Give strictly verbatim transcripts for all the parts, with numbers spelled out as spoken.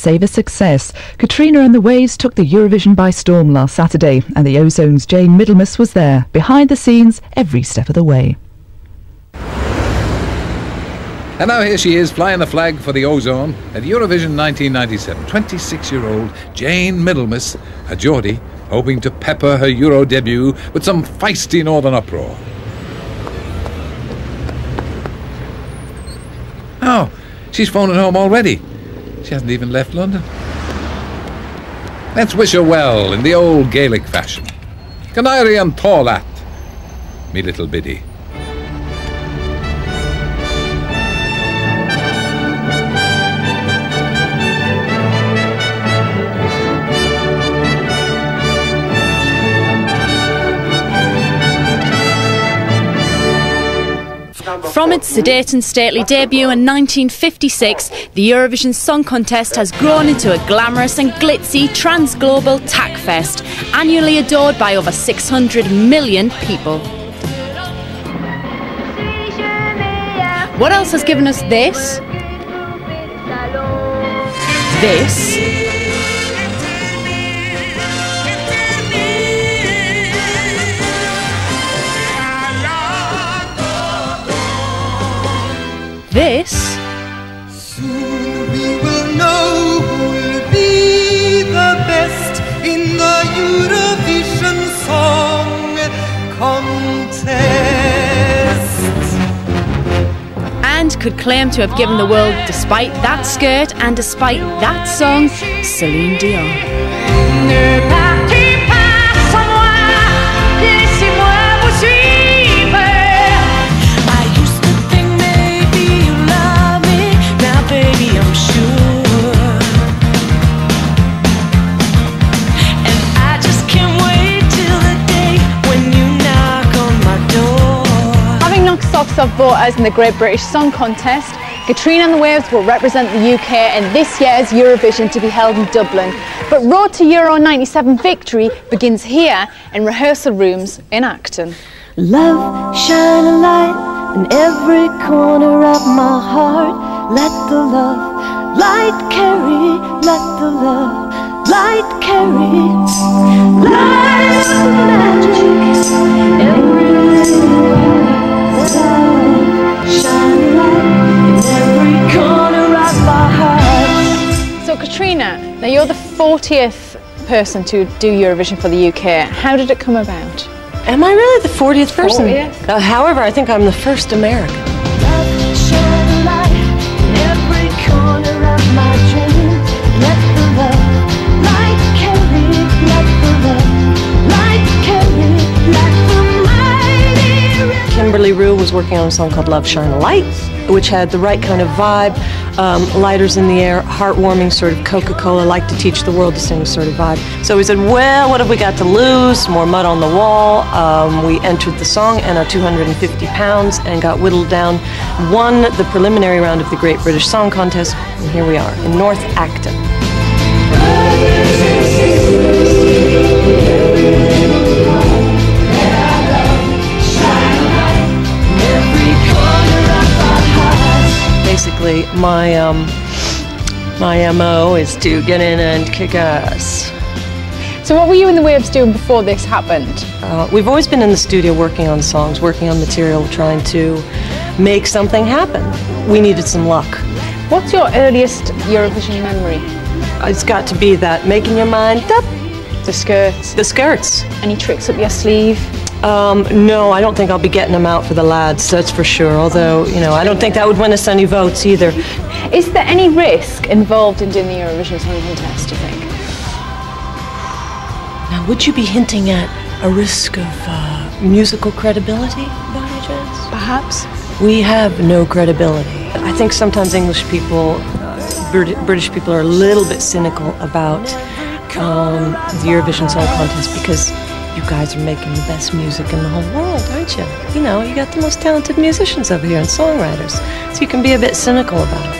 save a success. Katrina and the Waves took the Eurovision by storm last Saturday, and the Ozone's Jane Middlemas was there, behind the scenes, every step of the way. And now here she is, flying the flag for the Ozone at Eurovision nineteen ninety-seven. twenty-six-year-old Jane Middlemas, a Geordie, hoping to pepper her Euro debut with some feisty northern uproar. Oh, she's phoning home already. She hasn't even left London. Let's wish her well in the old Gaelic fashion. Canary and Tolat, me little biddy. From its sedate and stately debut in nineteen fifty-six, the Eurovision Song Contest has grown into a glamorous and glitzy trans-global tack fest, annually adored by over six hundred million people. What else has given us this? This? This? Soon we will know who will be the best in the Eurovision Song Contest. And could claim to have given the world, despite that skirt and despite that song, Celine Dion. Socks off voters in the Great British Song Contest, Katrina and the Waves will represent the U K in this year's Eurovision to be held in Dublin. But Road to Euro ninety-seven victory begins here in rehearsal rooms in Acton. Love, shine a light in every corner of my heart. Let the love light carry, let the love light carry. Life's magic, every shine light in every corner of my heart. So Katrina, now you're the fortieth person to do Eurovision for the U K. How did it come about? Am I really the fortieth person? fortieth? Uh, however, I think I'm the first American. Love, shine a light in every corner of my dream. Let the love light carry, let the love light carry, let the mighty. Kimberly Rue was working on a song called Love, Shine a Light, which had the right kind of vibe, um, lighters in the air, heartwarming sort of Coca-Cola, like to teach the world to sing sort of vibe. So we said, well, what have we got to lose? More mud on the wall. Um, we entered the song and our two hundred fifty pounds and got whittled down, won the preliminary round of the Great British Song Contest, and here we are in North Acton. Basically, my um, my M O is to get in and kick ass. So what were you and the Waves doing before this happened? Uh, we've always been in the studio working on songs, working on material, trying to make something happen. We needed some luck. What's your earliest Eurovision memory? It's got to be that making your mind up. The skirts. The skirts. Any tricks up your sleeve? Um, no, I don't think I'll be getting them out for the lads, that's for sure. Although, you know, I don't think that would win us any votes either. Is there any risk involved in doing the Eurovision Song Contest, do you think? Now, would you be hinting at a risk of uh, musical credibility, by any chance? Perhaps. We have no credibility. I think sometimes English people, uh, Brit British people are a little bit cynical about um, the Eurovision Song Contest because you guys are making the best music in the whole world, aren't you? You know, you got the most talented musicians over here and songwriters, so you can be a bit cynical about it.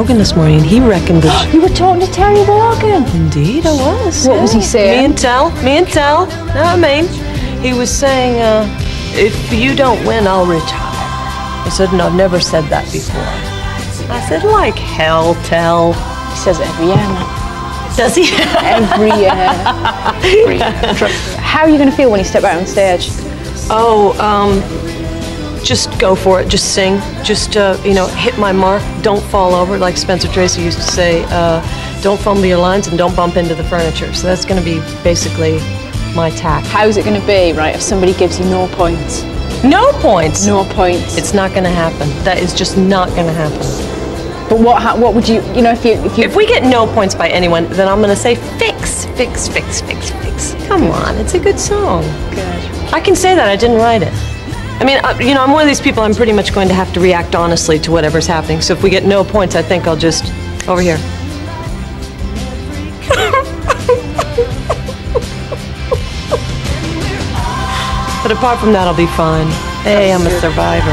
Wogan this morning, and he reckoned that... You were talking to Terry Wogan? Indeed, I was. What yeah. was he saying? Me and Tell, me and Tell, know what I mean? He was saying, uh, if you don't win, I'll retire. I said, no, I've never said that before. I said, like hell, Tell. He says it every year, man. Does he? Every year. Every year. How are you going to feel when you step out on stage? Oh, um, just go for it. Just sing. Just, uh, you know, hit my mark. Don't fall over, like Spencer Tracy used to say. Uh, don't fumble your lines and don't bump into the furniture. So that's going to be basically my tack. How's it going to be, right, if somebody gives you no points? No points? No points. It's not going to happen. That is just not going to happen. But what ha what would you, you know, if you, if you... If we get no points by anyone, then I'm going to say fix, fix, fix, fix, fix. Come on, it's a good song. Good. I can say that, I didn't write it. I mean, uh, you know, I'm one of these people, I'm pretty much going to have to react honestly to whatever's happening. So if we get no points, I think I'll just, over here. But apart from that, I'll be fine. Hey, I'm a survivor.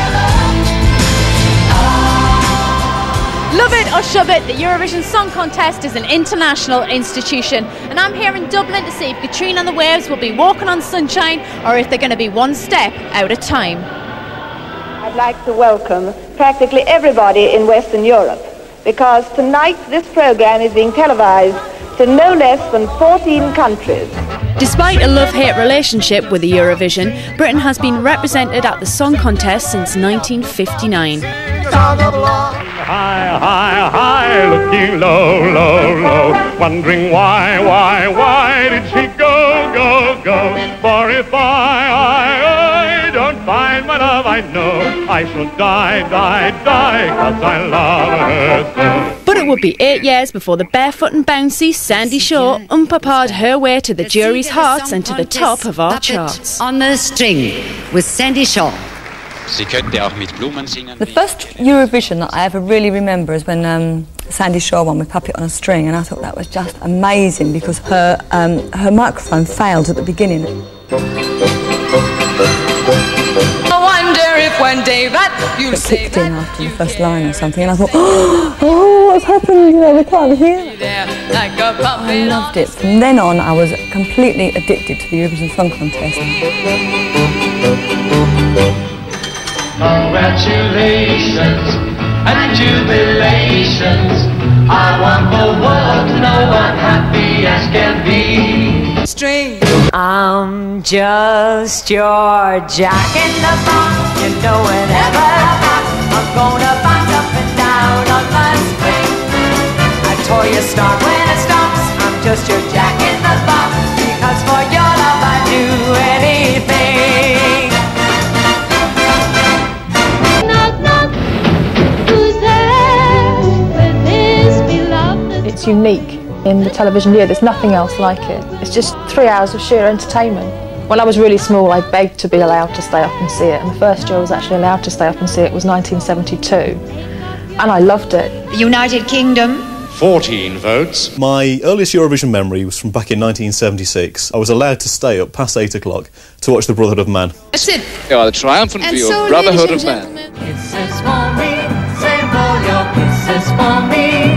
Love it or shove it, the Eurovision Song Contest is an international institution, and I'm here in Dublin to see if Katrina The Waves will be walking on sunshine or if they're going to be one step out of time. I'd like to welcome practically everybody in Western Europe, because tonight this program is being televised to no less than fourteen countries. Despite a love-hate relationship with the Eurovision, Britain has been represented at the Song Contest since nineteen fifty-nine. High, high, high, looking low, low, low, wondering why, why, why did she go, go, go? For if I, I, I don't find my love, I know I shall die, die, die, 'cause I love her so. But it would be eight years before the barefoot and bouncy Sandy Shaw umpapared her way to the jury's hearts and to the top of our charts. On the string with Sandy Shaw. The first Eurovision that I ever really remember is when um, Sandy Shaw won with Puppet on a String, and I thought that was just amazing because her, um, her microphone failed at the beginning. I wonder if one day that you'll It kicked in after the first line or something, and I thought, oh, what's happened? You know, we can't hear it. I loved it. From then on, I was completely addicted to the Eurovision Song Contest. Congratulations and jubilations. I want the world to know I'm happy as can be. String. I'm just your jack in the box. You know whenever I'm gonna bounce up and down on my string. I tore your start when it stops. I'm just your jack in the box, because for your love I'd do anything. It's unique in the television year. There's nothing else like it. It's just three hours of sheer entertainment. When I was really small, I begged to be allowed to stay up and see it, and the first year I was actually allowed to stay up and see it was nineteen seventy-two, and I loved it. The United Kingdom. fourteen votes. My earliest Eurovision memory was from back in nineteen seventy-six. I was allowed to stay up past eight o'clock to watch the Brotherhood of Man. That's it. Yeah, the triumphant view so, of Brotherhood of Man. Kisses for me, save all your kisses for me.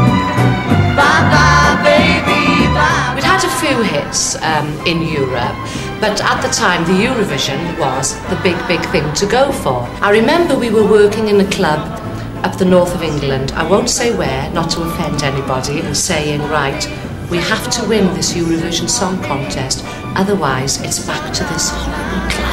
We'd had a few hits um, in Europe, but at the time the Eurovision was the big, big thing to go for. I remember we were working in a club up the north of England, I won't say where, not to offend anybody, and saying, right, we have to win this Eurovision Song Contest, otherwise it's back to this horrible club.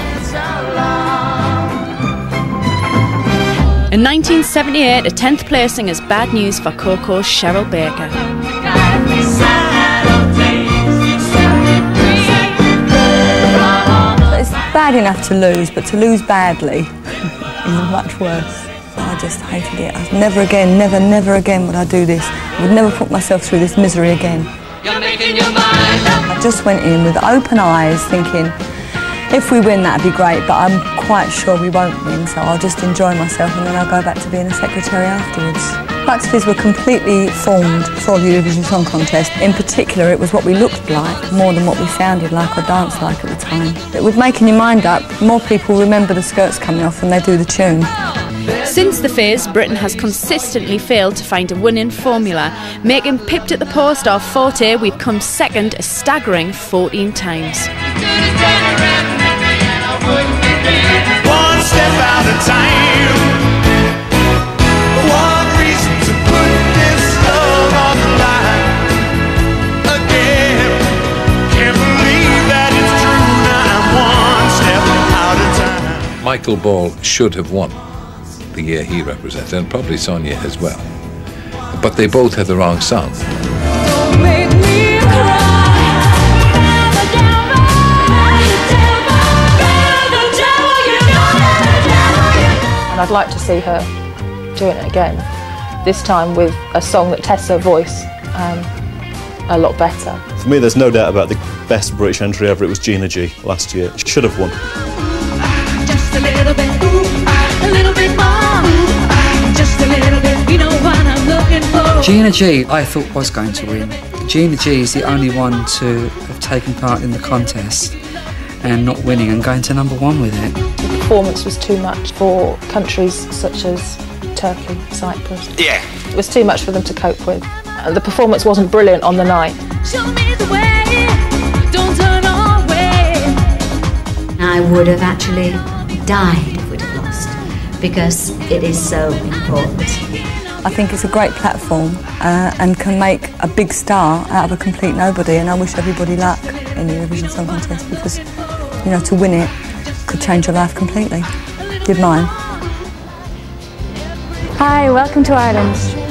In nineteen seventy-eight, a tenth placing is bad news for Coco's Cheryl Baker. It's bad enough to lose, but to lose badly is much worse. I just hated it. I, never again, never, never again would I do this. I would never put myself through this misery again. You're making your mind up. I just went in with open eyes thinking, if we win that'd be great, but I'm quite sure we won't win, so I'll just enjoy myself and then I'll go back to being a secretary afterwards. Buxby's were completely formed for the Eurovision Song Contest. In particular, it was what we looked like more than what we sounded like or danced like at the time. But with making your mind up, more people remember the skirts coming off than they do the tune. Since the phase, Britain has consistently failed to find a winning formula, making Pipped at the Post our forte. We've come second a staggering fourteen times. One step at a time. One reason to put this love on the line again. Can't believe that it's true now. I'm one step out of time. Michael Ball should have won the year he represented, and probably Sonia as well. But they both had the wrong song. And I'd like to see her doing it again, this time with a song that tests her voice um, a lot better. For me, there's no doubt about the best British entry ever. It was Gina G last year. She should have won. Just a little bit, ooh, a little bit more, ooh, just a little bit, you know what I'm looking for. Gina G, I thought was going to win. Gina G is the only one to have taken part in the contest and not winning and going to number one with it. The performance was too much for countries such as Turkey, Cyprus. Yeah. It was too much for them to cope with. Uh, the performance wasn't brilliant on the night. Show me the way, don't turn away. I would have actually died if we'd have lost, because it is so important. I think it's a great platform uh, and can make a big star out of a complete nobody, and I wish everybody luck in the Eurovision Song Contest, because, you know, to win it could change your life completely. Did mine. Hi, welcome to Ireland.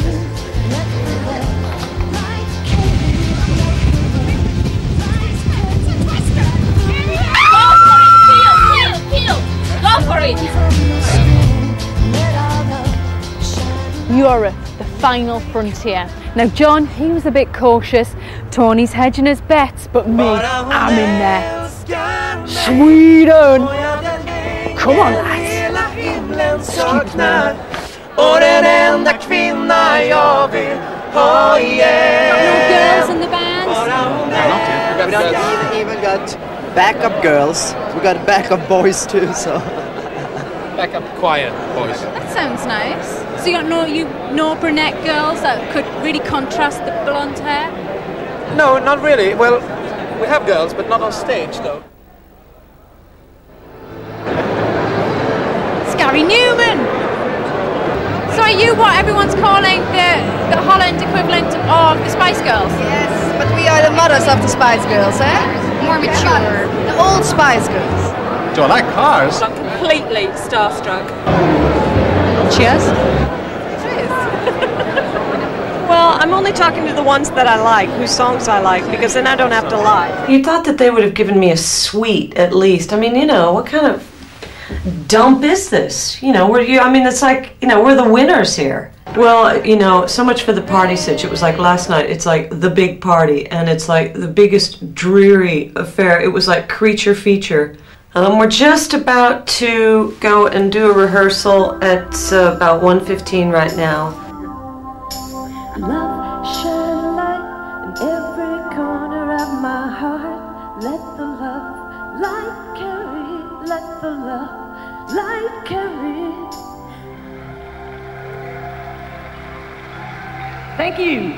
Europe, the final frontier. Now John, he was a bit cautious. Tony's hedging his bets, but me, I'm in there. Sweden! Come on lads! Stupid man. Och den enda kvinna jag vill ha igen. No girls in the band? We don't even, even got backup girls. We got backup boys too, so. Backup choir boys. That sounds nice. So you got no you no brunette girls that could really contrast the blonde hair? No, not really. Well, we have girls, but not on stage, though. It's Gary Newman! So are you what everyone's calling the, the Holland equivalent of the Spice Girls? Yes, but we are the mothers of the Spice Girls, eh? More mature. The old Spice Girls. Do I like cars? I'm completely starstruck. Cheers. Well, I'm only talking to the ones that I like, whose songs I like, because then I don't have to lie. You thought that they would have given me a sweet, at least. I mean, you know, what kind of dump is this? You know, we're, you, I mean, it's like, you know, we're the winners here. Well, you know, so much for the party sitch. It was like last night, it's like the big party, and it's like the biggest dreary affair. It was like creature feature. Um, we're just about to go and do a rehearsal at uh, about one fifteen right now. Love shine light in every corner of my heart. Let the love light carry, let the love light carry. Thank you.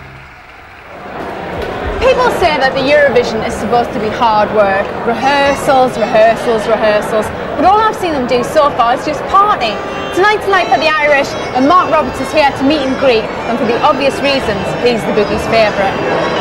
People say that the Eurovision is supposed to be hard work, rehearsals, rehearsals, rehearsals, but all I've seen them do so far is just party. Tonight's the night for the Irish, and Mark Roberts is here to meet and greet, and for the obvious reasons, he's the boogie's favourite.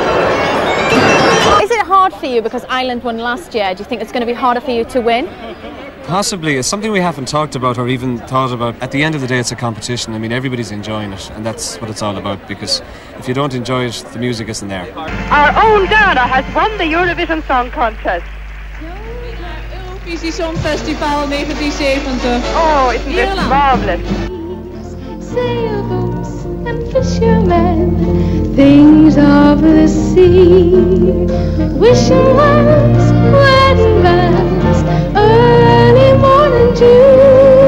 Is it hard for you because Ireland won last year? Do you think it's going to be harder for you to win? Possibly. It's something we haven't talked about or even thought about. At the end of the day, it's a competition. I mean, everybody's enjoying it, and that's what it's all about, because if you don't enjoy it, the music isn't there. Our own Dana has won the Eurovision Song Contest. Eurovisie Songfestival nineteen zeventig. Oh, isn't this marvelous? Sailboats and fishermen, things of the sea, wishing wells, wedding bells, early morning dew.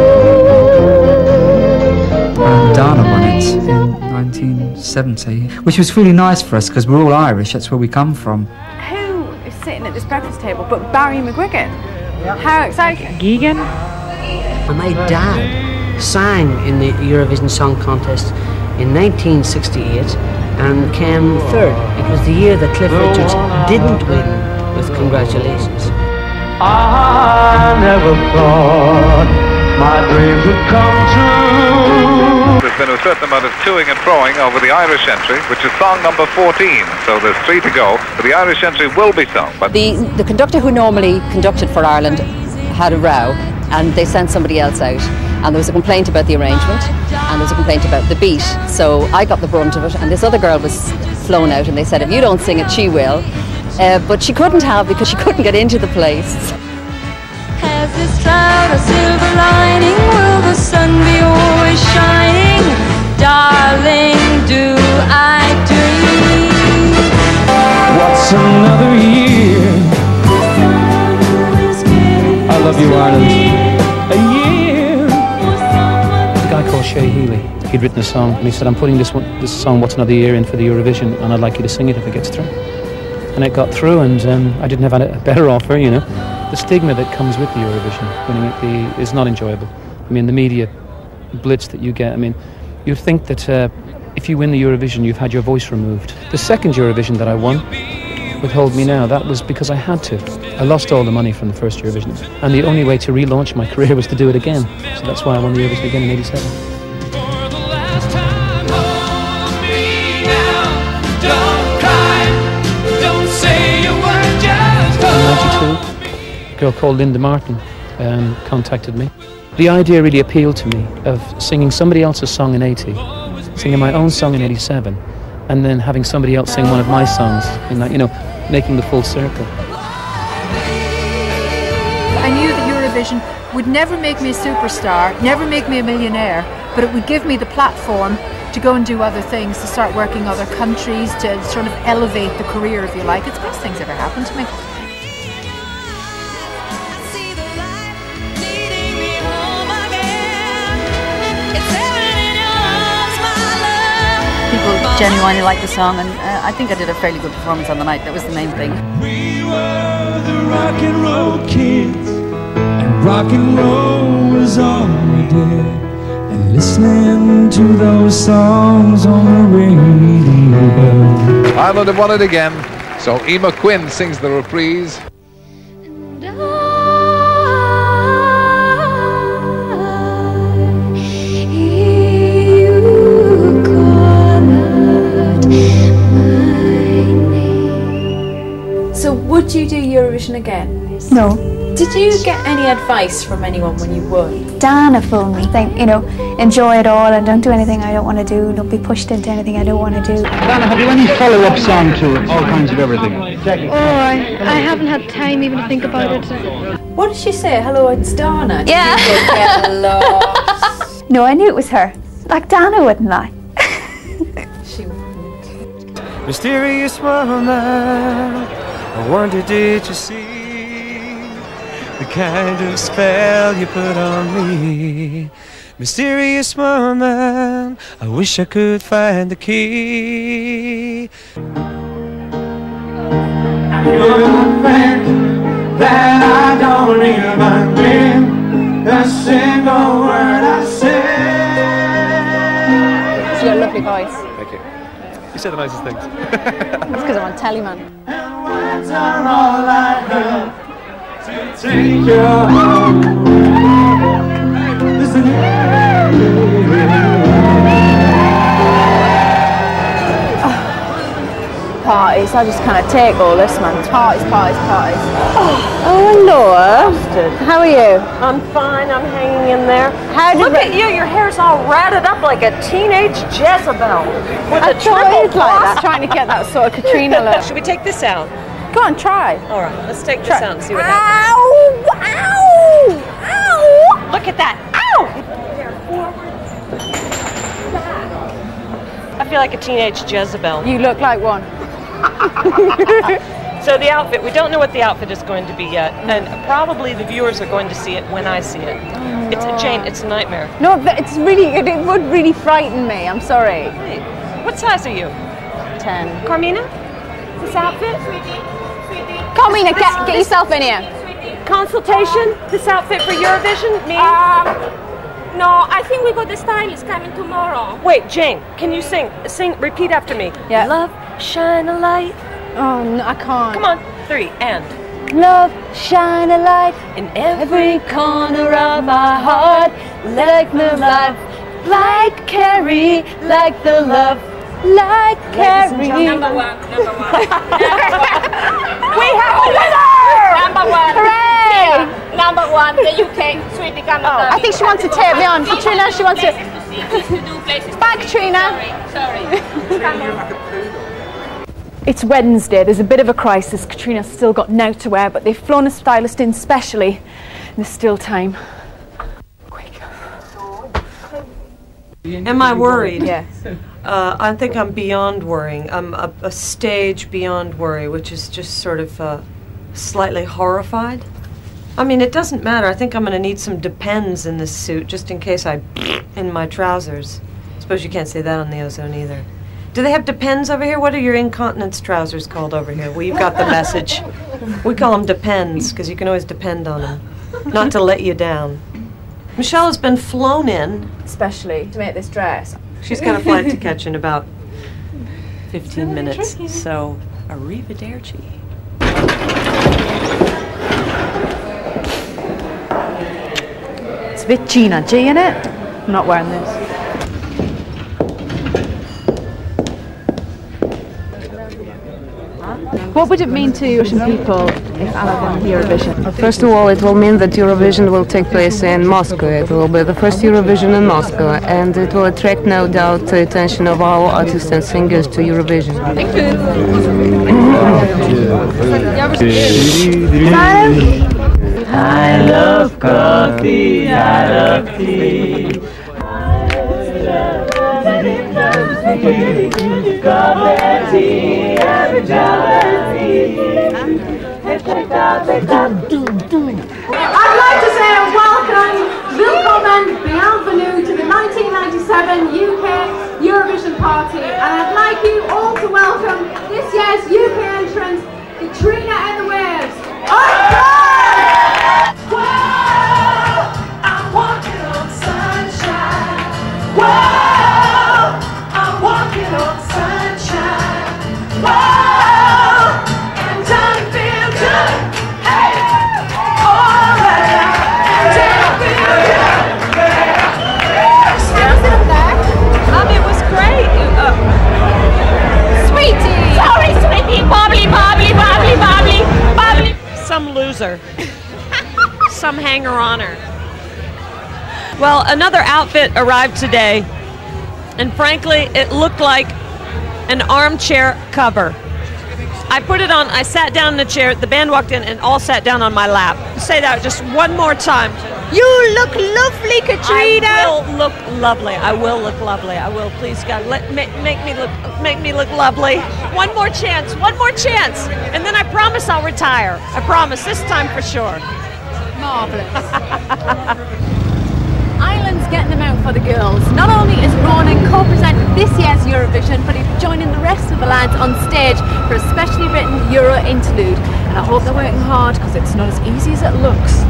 And Dana won it in nineteen seventy, which was really nice for us because we're all Irish, that's where we come from. Who is sitting at this breakfast table but Barry McGuigan? How exciting. Geegan? My dad sang in the Eurovision Song Contest in nineteen sixty-eight and came third. It was the year that Cliff Richards didn't win with Congratulations. I never thought my dreams would come true. There's been a certain amount of toing and froing over the Irish entry, which is song number fourteen, so there's three to go, but the Irish entry will be sung. But the, the conductor who normally conducted for Ireland had a row, and they sent somebody else out, and there was a complaint about the arrangement, and there was a complaint about the beat, so I got the brunt of it, and this other girl was flown out, and they said, if you don't sing it, she will. Uh, but she couldn't have, because she couldn't get into the place. Has this cloud a silver lining? Will the sun be always shining? Darling, do I dream? What's another year? I love you, Ireland. A year. A guy called Shay Healy, he'd written a song, and he said, I'm putting this one, this song, What's Another Year, in for the Eurovision, and I'd like you to sing it if it gets through. And it got through, and um, I didn't have a better offer, you know. The stigma that comes with the Eurovision, winning it, the, is not enjoyable. I mean, the media blitz that you get, I mean, you'd think that uh, if you win the Eurovision, you've had your voice removed. The second Eurovision that I won, with Hold Me Now, that was because I had to. I lost all the money from the first Eurovision, and the only way to relaunch my career was to do it again. So that's why I won the Eurovision again in eighty-seven. A girl called Linda Martin um, contacted me. The idea really appealed to me of singing somebody else's song in eighty, singing my own song in eighty-seven, and then having somebody else sing one of my songs, and that, you know, making the full circle. I knew that Eurovision would never make me a superstar, never make me a millionaire, but it would give me the platform to go and do other things, to start working other countries, to sort of elevate the career, if you like. It's the best thing's ever happened to me. People genuinely like the song, and uh, I think I did a fairly good performance on the night. That was the main thing. We were the rock and roll kids, and rock and roll was all we did. And listening to those songs on the radio. Ireland have won it again, so Emma Quinn sings the reprise. So would you do Eurovision again? No. Did you get any advice from anyone when you won? Dana phoned me, saying, you know, enjoy it all and don't do anything I don't want to do. Don't be pushed into anything I don't want to do. Dana, have you any follow-up song to all kinds of everything? Oh, I, I haven't had time even to think about it. What did she say? Hello, it's Dana. Did Yeah. you get lost? No, I knew it was her. Like Dana wouldn't lie. She wouldn't. Mysterious woman, I wonder did you see the kind of spell you put on me? Mysterious woman, I wish I could find the key. You're the thing that I don't even mean, a single word I say. It's your lovely voice. Thank you. You say the nicest things. That's because I'm on telly, man. And words are all I have to take you home. Listen. Parties, I just kind of take all this, man. Parties, parties, parties. Oh, oh hello. How are you? I'm fine, I'm hanging in there. How did Look at you, your hair's all ratted up like a teenage Jezebel. With I a triple tried like that, cross. trying to get that sort of Katrina look. Should we take this out? Go on, try. All right, let's take Try. this out and see what happens. Ow! Ow! Ow! Look at that. Ow! I feel like a teenage Jezebel. You look like one. So the outfit, we don't know what the outfit is going to be yet, and probably the viewers are going to see it when I see it. Oh, It's a Jane, it's a nightmare. No, but it's really, it, it would really frighten me. I'm sorry. Hey, what size are you? Ten. Carmina? This outfit? Carmina, get, get yourself in here. Consultation? This outfit for Eurovision? Me? Um, No, I think we got the stylist coming tomorrow. Wait, Jane, can you sing? Sing, repeat after me. Yeah. Love, shine a light. Oh, no, I can't. Come on, three, and. Love, shine a light in every corner of my heart, like the love, like Carrie, like the love, like Carrie. Number one, number one. We have a winner! Number one. Hooray! Yeah. Number one, the U K, Sweetie Canada. Oh, I think she wants to take me on. Katrina, she wants to. Bye, Katrina. Sorry. Sorry. It's Wednesday, there's a bit of a crisis. Katrina's still got now to wear, but they've flown a stylist in specially, and there's still time. Quick. Am I worried? Yes. Uh, I think I'm beyond worrying. I'm a, a stage beyond worry, which is just sort of uh, slightly horrified. I mean, it doesn't matter. I think I'm going to need some Depends in this suit, just in case I in my trousers. Suppose you can't say that on the Ozone either. Do they have Depends over here? What are your incontinence trousers called over here? Well, you've got the message. We call them Depends, because you can always depend on them. Not to let you down. Michelle has been flown in. Especially to make this dress. She's got a flight to catch in about fifteen minutes. So, arrivederci. It's a bit Gina G in it. I'm not wearing this. What would it mean to Russian people if Anna won Eurovision? First of all, it will mean that Eurovision will take place in Moscow. It will be the first Eurovision in Moscow, and it will attract, no doubt, the attention of all artists and singers to Eurovision. Thank you. I love coffee, I love tea. Coffee, tea, every I'd like to say a welcome, willkommen, bienvenue to the nineteen ninety-seven U K Eurovision Party, and I'd like you all to welcome this year's U K entrant, Katrina and the Waves. Well, I'm walking on sunshine. Well, I'm walking on sunshine. Well, and I feel good. Hey, all right, and I feel good. How's it up there? Um, it was great. Uh, sweetie. Sorry, sweetie. Bobbly, bobbly, bobbly, bobbly, bobbly. Some loser. Some hanger-oner. Well, another outfit arrived today, and frankly, it looked like an armchair cover. I put it on, I sat down in the chair, the band walked in and all sat down on my lap. Say that just one more time. You look lovely, Katrina. I will look lovely. I will look lovely. I will, please God, let make, make me look make me look lovely. One more chance, one more chance, and then I promise I'll retire. I promise, this time for sure. Marvellous. Ireland's getting them out for the girls. Not only is Ronan co-presenting this year's Eurovision, but he's joining the rest of the lads on stage for a specially written Euro interlude. And I hope they're working hard, because it's not as easy as it looks.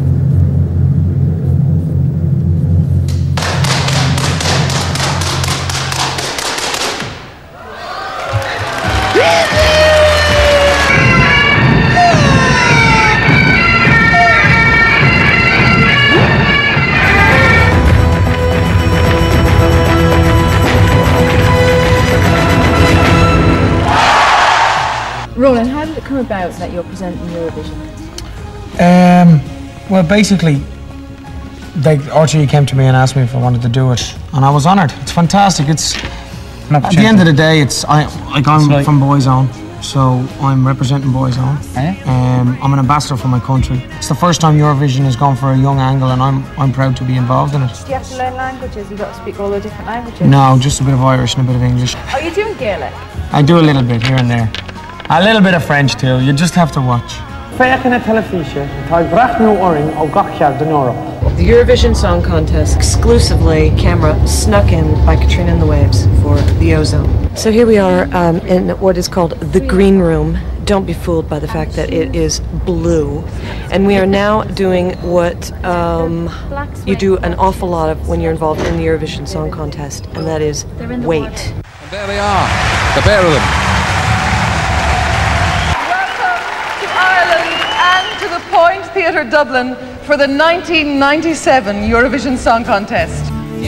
Ronan, how did it come about that you're presenting Eurovision? Um, well, basically, they, R T E came to me and asked me if I wanted to do it, and I was honoured. It's fantastic. It's at the end of the day, it's I like I'm like, from Boyzone, so I'm representing Boyzone. Eh? Um, I'm an ambassador for my country. It's the first time Eurovision has gone for a young angle, and I'm I'm proud to be involved in it. Do you have to learn languages? You got to speak all the different languages? No, just a bit of Irish and a bit of English. Are you doing Gaelic? I do a little bit here and there. A little bit of French too, you just have to watch. The Eurovision Song Contest, exclusively camera snuck in by Katrina and the Waves for the Ozone. So here we are um, in what is called the Green Room, don't be fooled by the fact that it is blue. And we are now doing what um, you do an awful lot of when you're involved in the Eurovision Song Contest, and that is wait. And there they are, the pair of them. Welcome to Ireland and to the Point Theatre Dublin for the nineteen ninety-seven Eurovision Song Contest.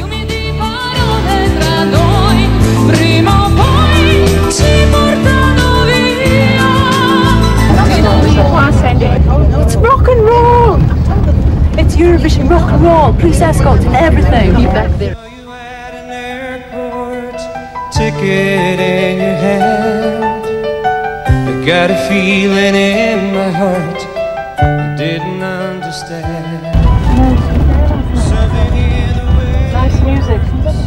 It's rock and roll! It's Eurovision rock and roll, police escorts and everything. Be back there. Ticket in your hand. I got a feeling in my heart I didn't understand. Something in the way Nice music.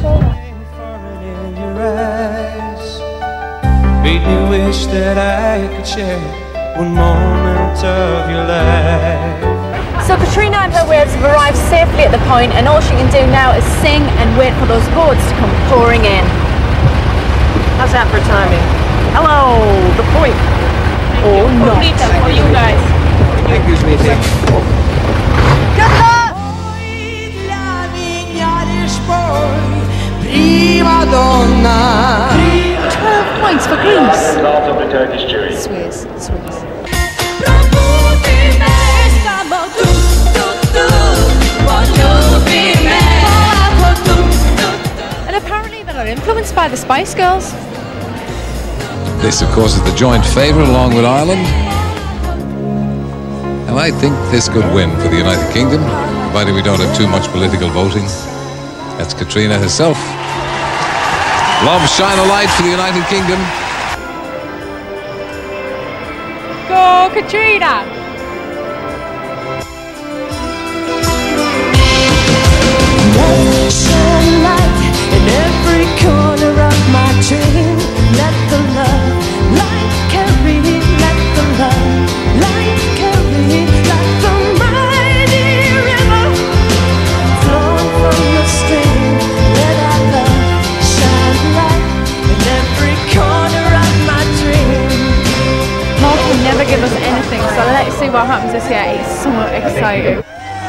in your eyes made me wish that I could share one moment of your life. So Katrina and her waves have arrived safely at the point, and all she can do now is sing and wait for those boats to come pouring in. How's that for timing? Hello, the Point. Oh no. For you guys. Thank you, sweetie. Good luck! Twelve points for Greece. Of the Turkish jury. Swiss, Swiss. And apparently they're not influenced by the Spice Girls. This, of course, is the joint favourite along with Ireland. And I think this could win for the United Kingdom, provided we don't have too much political voting. That's Katrina herself. Love, shine a light for the United Kingdom. Go, Katrina! Shine a light in every corner of my dream. Let the love light carry, let the love light carry, like the mighty river flowing from the stream. Let our love shine a light in every corner of my dream. Malta will never give us anything, so let's see what happens this year. It's so exciting.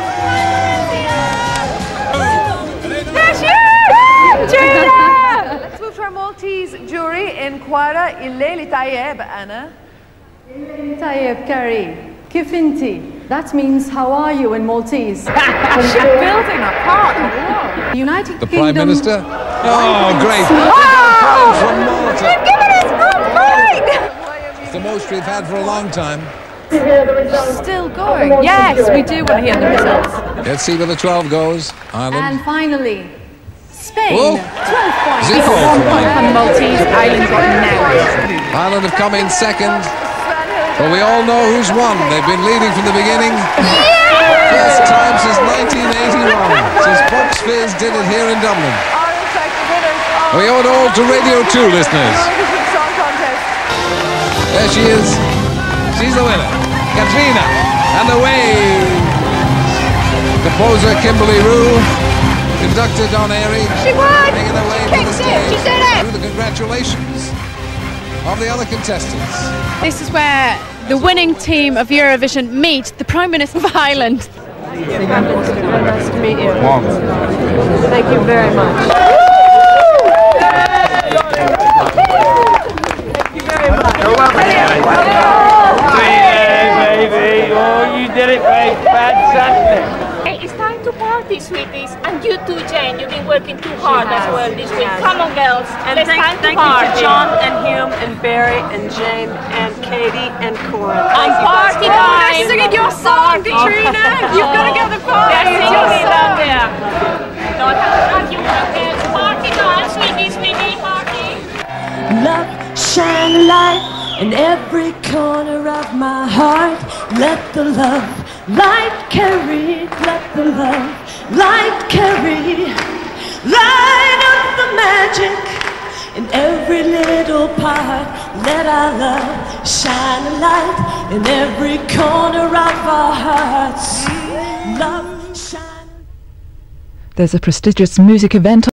Let's move to our Maltese jury in Quara Ileli Tayeb, Anna. Tayeb Kari, kif inti? That means how are you in Maltese? She's building a part. The United The Kingdom. Prime Minister? Oh, great! Wow! From Malta. You've given us good It's the most we've had for a long time. Still going. Yes, we do want to hear the results. Let's see where the twelve goes. Ireland. And finally, Spain. Oh. twelve points. Zero One for point from Ireland. the Maltese. Ireland got now. Ireland have come in second. But we all know who's won. They've been leading from the beginning. First time since nineteen eighty-one, since Box Fizz did it here in Dublin. We owe it all to Radio two listeners. There she is. She's the winner. Katrina and the Waves. Composer Kimberly Rue. Conductor Don Airy. She won! Making her way She to the kicked it! stage. She did it! Through the congratulations of the other contestants. This is where the winning team of Eurovision meet the Prime Minister of Ireland. Very nice to meet you. Thank you very much. Thank you very much. You're welcome. Baby, oh, you did it, babe. Fantastic. Hey, it's time to party, sweeties. And you too, Jane. You've been working too hard as well this week. Come on, girls. And it's thank, time to thank party. you to John and Hume and Barry and Jane and Katie and Cora. On party time. They're singing your song, Katrina. You've got to get the party. They're It's singing your it song. down there. Don't have to argue with them. Party time, sweetie, sweetie, party. Love, shine a light in every corner of my heart. Let the love light carry, let the love light carry. Light up the magic in every little part. Let our love shine a light in every corner of our hearts. Love, shine. There's a prestigious music event